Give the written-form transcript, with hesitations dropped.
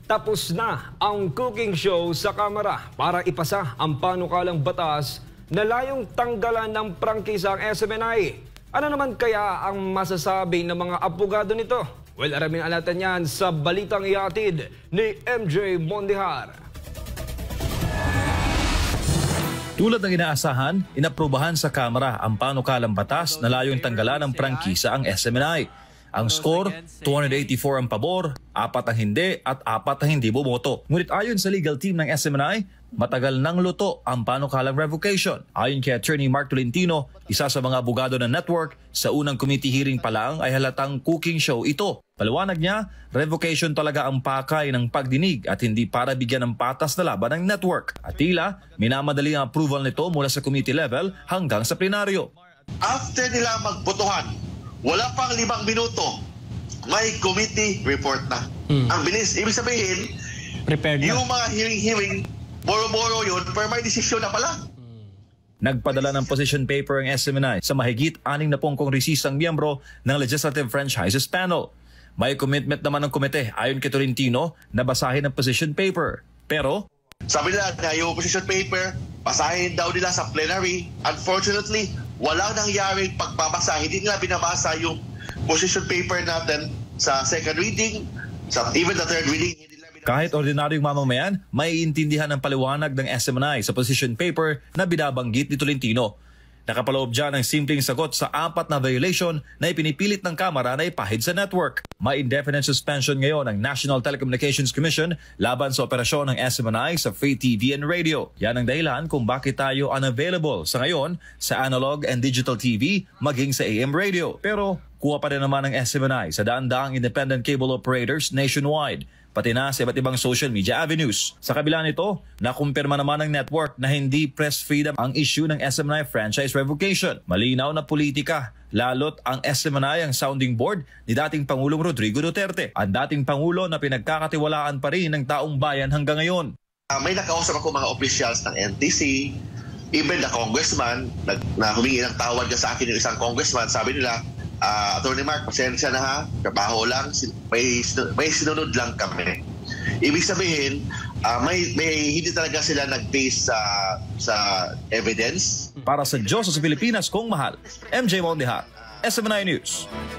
Tapos na ang cooking show sa Kamara para ipasa ang panukalang batas na layong tanggalan ng prangkisa ang SMNI. Ano naman kaya ang masasabi ng mga abogado nito? Well, aramin natin yan sa balitang ihatid ni MJ Mondihar. Tulad ng inaasahan, inaprubahan sa Kamara ang panukalang batas na layong tanggalan ng prangkisa ang SMNI. Ang score, 284 ang pabor, 4 ang hindi at 4 ang hindi bumoto. Ngunit ayon sa legal team ng SMNI, matagal nang luto ang panukalang revocation. Ayon kay Attorney Mark Tolentino, isa sa mga abogado ng network, sa unang committee hearing pa lang ay halatang cooking show ito. Paliwanag niya, revocation talaga ang pakay ng pagdinig at hindi para bigyan ng patas na laban ng network. At tila, minamadali ang approval nito mula sa committee level hanggang sa plenaryo. After nila magbotohan, wala pang 5 minuto, may committee report na. Ang bilis. Ibig sabihin, prepared na. Yung mga hearing, boro-boro yun, pero may desisyon na pala. Nagpadala ng position paper ang SMNI sa mahigit 60 kongresistang miyembro ng Legislative Franchises Panel. May commitment naman ng komite ayon kay Tolentino na basahin ang position paper. Pero sabi nila na yung position paper, basahin daw nila sa plenary. Unfortunately, walang nangyaring pagbabasa. Hindi nila binabasa yung position paper natin sa second reading, sa even the third reading. Kahit ordinaryong mamamayan, maiintindihan ang paliwanag ng SMNI sa position paper na binabanggit ni Tolentino. Nakapaloob dyan ang simpleng sagot sa 4 na violation na ipinipilit ng Kamara na ipahid sa network. May indefinite suspension ngayon ng National Telecommunications Commission laban sa operasyon ng SMNI sa free TV and radio. Yan ang dahilan kung bakit tayo unavailable sa ngayon sa analog and digital TV maging sa AM radio. Pero kuha pa rin naman ng SMNI sa daan-daang independent cable operators nationwide, pati na sa iba't ibang social media avenues. Sa kabila nito, nakumpirma naman ng network na hindi press freedom ang issue ng SMNI franchise revocation. Malinaw na politika, lalot ang SMNI ang sounding board ni dating Pangulong Rodrigo Duterte, ang dating Pangulo na pinagkakatiwalaan pa rin ng taong bayan hanggang ngayon. May nakausap ako mga officials ng NTC, even the congressman, na humingi ng tawad sa akin yung isang congressman, sabi nila, Attorney Mark, pasensya na ha, trabaho lang, may sinunod lang kami. Ibig sabihin, may hindi talaga sila nag-base sa evidence. Para sa Diyos sa Pilipinas kong mahal, MJ Mondihar, SMNI News.